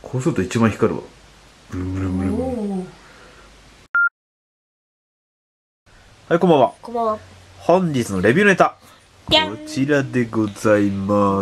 こうすると一番光るわ。ブルンブルンブルン。はい、こんばんは。 こんばんは。 本日のレビューネタ、 じゃんこちらでございます。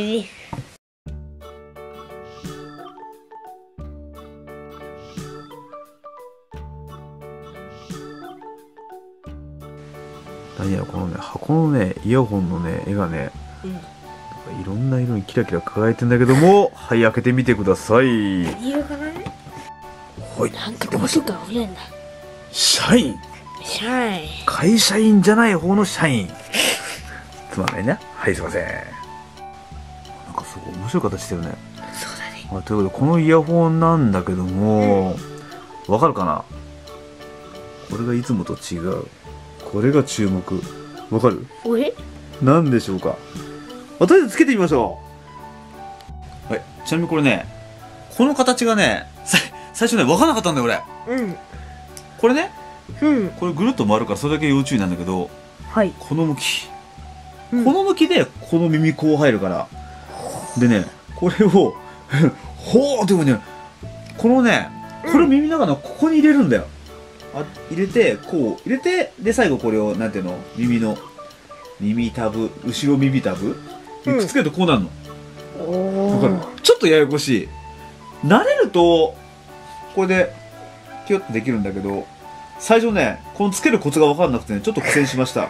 何やこのね、箱のね、イヤホンのね、絵がね、いろんな色にキラキラ輝いてんだけども、はい、開けてみてください。 何色かな？ はい、 なんかこそが見えんだ。 社員。 シャイン。 会社員じゃない方の社員。つまんないね。はい、すいません。なんかすごい面白い形してるね。 そうだね。 ということで、このイヤホンなんだけども、わかるかな？これがいつもと違う。これが注目。わかる？なんでしょうか？とりあえずつけてみましょう。はい。ちなみにこれね、この形がね、最初ね、わからなかったんだよ、俺。これね、これぐるっと回るからそれだけ要注意なんだけど、 はい。 この向き。この向きで、この耳こう入るから。でね、これを、ほーってね、このね、これを耳の中のここに入れるんだよ。入れて、こう、入れて、で、最後これを、なんていうの？耳タブ、後ろ耳タブくっつけるとこうなるの。わかる？ちょっとややこしい。慣れると、これで、キュッとできるんだけど、最初ね、このつけるコツがわかんなくてね、ちょっと苦戦しました。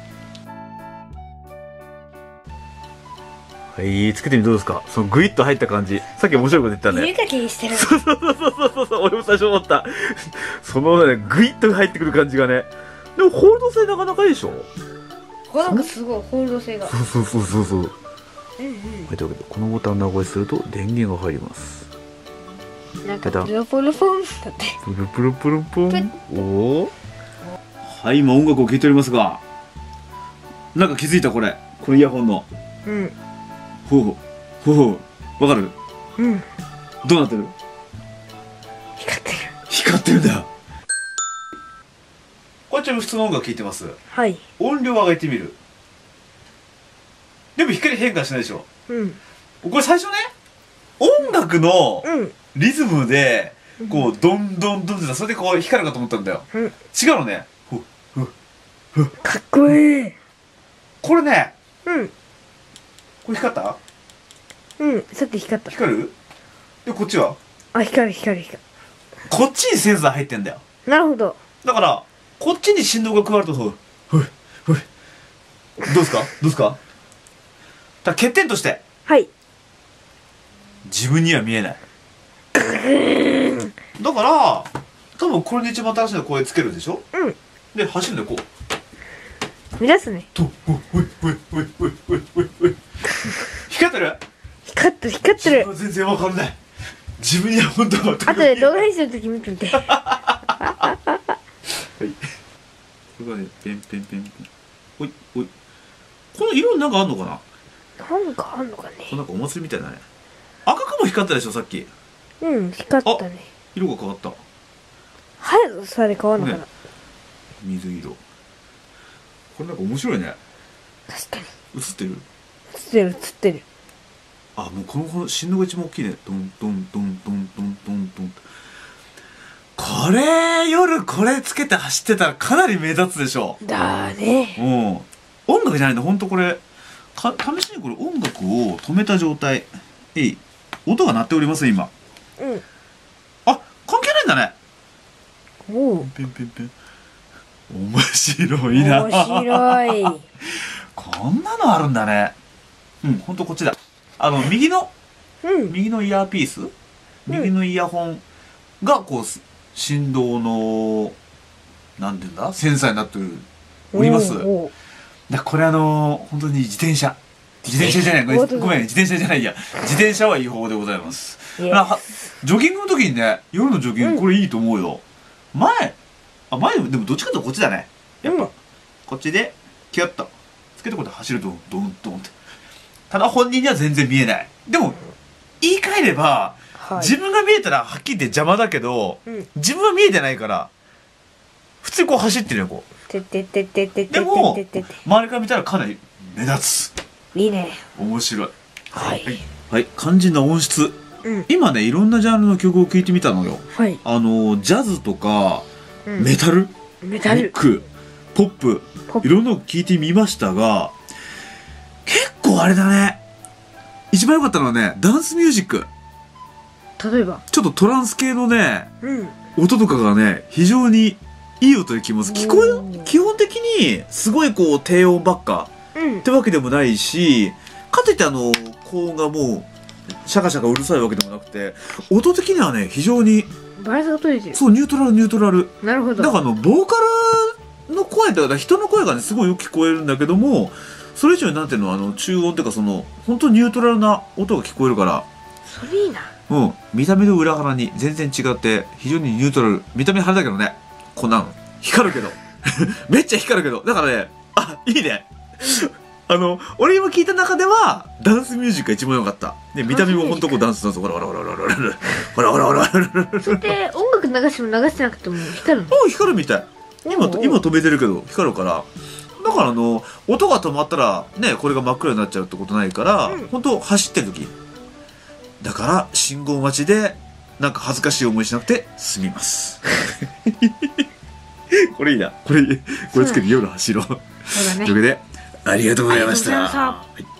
はい、つけてみてどうですか？そのグイッと入った感じ。さっき面白いこと言ったね。 入れた気にしてる。 そう、俺も最初思った。そのね、グイッと入ってくる感じがね。でも、ホールド性なかなかいいでしょ？ なんかすごいホールド性が。 そう。はい、というわけで、このボタンを長押しすると電源が入ります。 なんかプルプルポンだって。 プルプルプルポン。おお。はい、今音楽を聴いておりますが、なんか気づいたこれ。このイヤホンの。ほう。わかる？どうなってる？光ってるんだよ。これちなみに普通の音楽聴いてます。 はい。 音量上げてみる。でも光変化しないでしょ。これ最初ね、音楽のリズムで、こう、ドンドンドンってそれでこう光るかと思ったんだよ。違うのね。 かっこいい。 これね、これ光った？ さっき光った。 光る？で、こっちは？ あ、光る。 こっちにセンサー入ってんだよ。 なるほど。 だから、こっちに振動が加わると、どうですか？だ欠点として、 はい。 自分には見えない。だから、多分これで一番新しいのはこれつけるでしょ？で、走るんだよ、こう。 目指すね。 光ってる？ 光ってる。 自分は全然わかんない。自分には本当は全くあとで動画編集の時見てみて。 はい。これがね、ペン。おい。この色なんかあんのかな？ なんかあんのかね。 なんかお祭りみたいだね。赤くも光ったでしょ、さっき。 光ったね。 色が変わった。 速さで変わるのかな？ 水色。これなんか面白いね。 確かに。 映ってる？ 映ってる。 あ、もうこの振動が一番大きいね。ドン。これ、夜これつけて走ってたらかなり目立つでしょ。 だね。 音楽じゃないんだ、ほんとこれ。試しにこれ音楽を止めた状態。音が鳴っております今。あ、関係ないんだね。ペン。面白いな。 面白い。 こんなのあるんだね。ほんとこっちだ。右のイヤーピース、右のイヤホンがこう振動のなんていうんだ、センサーになっております。だこれ本当に自転車じゃない、ごめん、自転車じゃないや、自転車は違法でございます。ジョギングの時にね、夜のジョギングこれいいと思うよ。前でもどっちかというとこっちだね。やっぱこっちでキュッとつけてこうやって走るとドンって。ただ本人には全然見えない。でも言い換えれば、自分が見えたらはっきり言って邪魔だけど、自分は見えてないから普通にこう走ってるよ、こう。でも周りから見たらかなり目立つ。 いいね。 面白い。 はい、 肝心な音質。 今ね、いろんなジャンルの曲を聴いてみたのよ。 はい。 ジャズとか、メタル、 メタル、 ロック、ポップ、いろんなの聴いてみましたが、結構あれだね。一番良かったのはね、ダンスミュージック。 例えばちょっとトランス系のね、 うん。 音とかがね、非常にいい音で聞きます。基本的に、すごいこう、低音ばっかってわけでもないし、かといって高音がもう、シャカシャカうるさいわけでもなくて、音的にはね、非常に、 バランスが取れてる。 そう、ニュートラル。 なるほど。 だからボーカルの声だから人の声がね、すごいよく聞こえるんだけども、それ以上になんていうの、中音っていうか本当にニュートラルな音が聞こえるから、 それいいな。 うん、見た目の裏腹に全然違って、非常にニュートラル。見た目派だけどね、こんなの。光るけど。めっちゃ光るけど。だからね、あ、いいね。俺今聞いた中では、ダンスミュージックが一番良かった。ね、見た目もほんとこうダンス。ほらほらほらほらほらほらほらほらほらほらほら。 それで音楽流しても流してなくても光るの？ うん、光るみたい。今止めてるけど、光るから。だから音が止まったら、ね、これが真っ暗になっちゃうってことないから、ほんと走ってる時。だから、信号待ちで、なんか恥ずかしい思いしなくて済みます。これいいな。これつけて夜走ろう。 そうだね。 というわけで、ありがとうございました。 ありがとうございました。 はい